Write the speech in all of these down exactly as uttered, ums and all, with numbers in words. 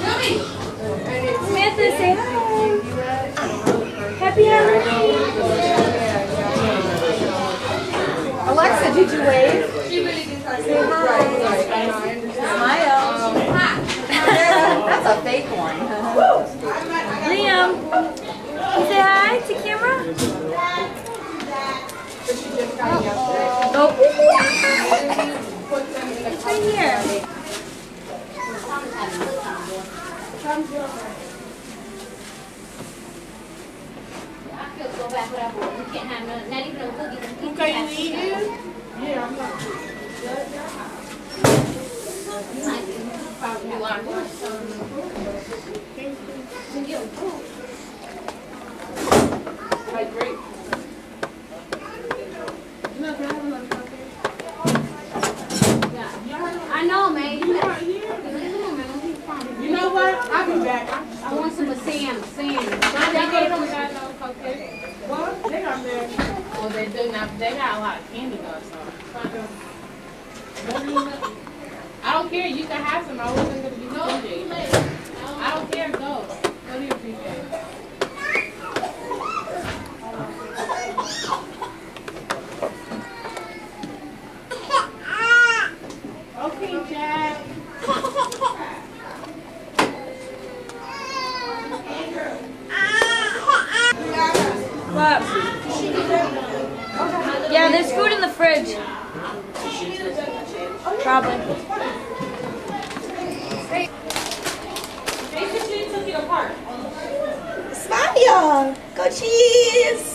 Samantha, say hi. Happy Halloween. Alexa, did you wave? She really did. Say hi. Smile. That's a fake one. Liam, you say hi to camera? Oh. It's right here. Okay, you eat it? Yeah, I'm not. Like great. I know, man. You know what? I'll be back. I want some of Sam. Sam. What? They got there. Well, they do now. They got a lot of candy though, so. I don't care. You can have some. I wasn't gonna be stingy. I don't care. Go. Go to your people. Okay, Jack. What? Yeah, there's food in the fridge. Probably. Jason Cheese took you apart. Smile! Go cheese!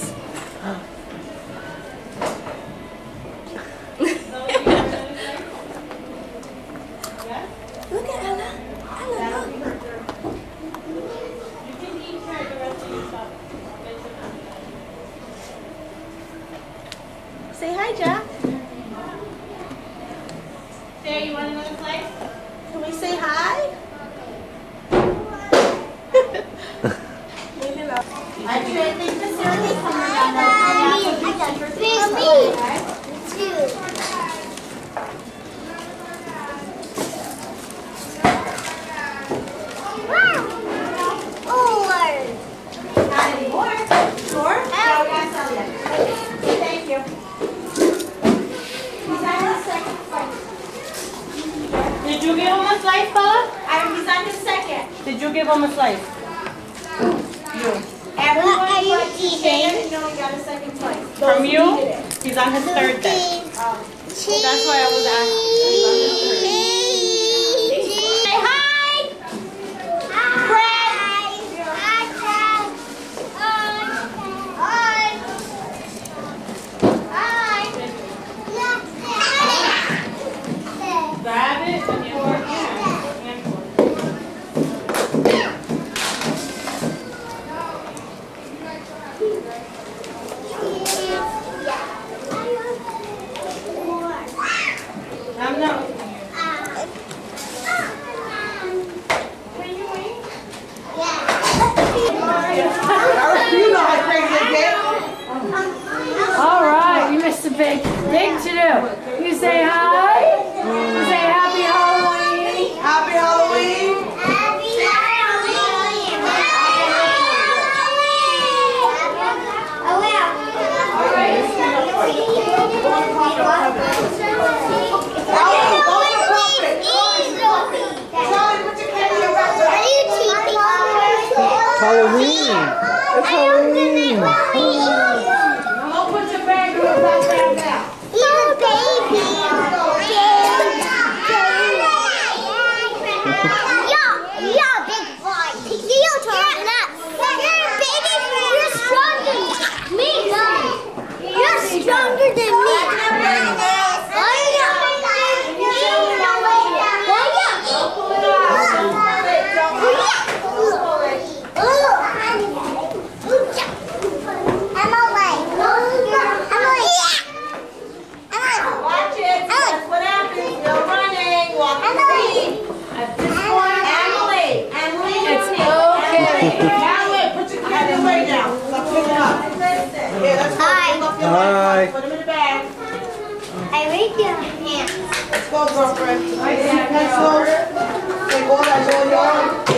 Look at Ella. Ella, look. You can eat her the rest of your stuff. Say hi, Jack. There, you want another slice? Can we say hi? I tried to facility coming down there. Did you give him a slice, Paula? I'm he's on the second. Did you give him a slice? You. Everyone What are you but eating? No, he got a second slice. From you? He's on his third then. Cheese. That's why I was asking. He's on his third. Say hi. Fred. Hi, Fred. Hi. Hi. Grab it and you work it. I'm not. You know how crazy it gets. All right, you missed a big, big to do. You say hi. You say happy Halloween. Happy Halloween. Happy Halloween. Oh, wow. Halloween! It's Halloween! Don't put your bag on that down now. You baby. Yo, yo, big boy. You turn up. You're baby. You're stronger than me. You're stronger than me. Hi. Put them in the bag. I read your hands. Let's go, girlfriend. Nice pencils. Take all that all your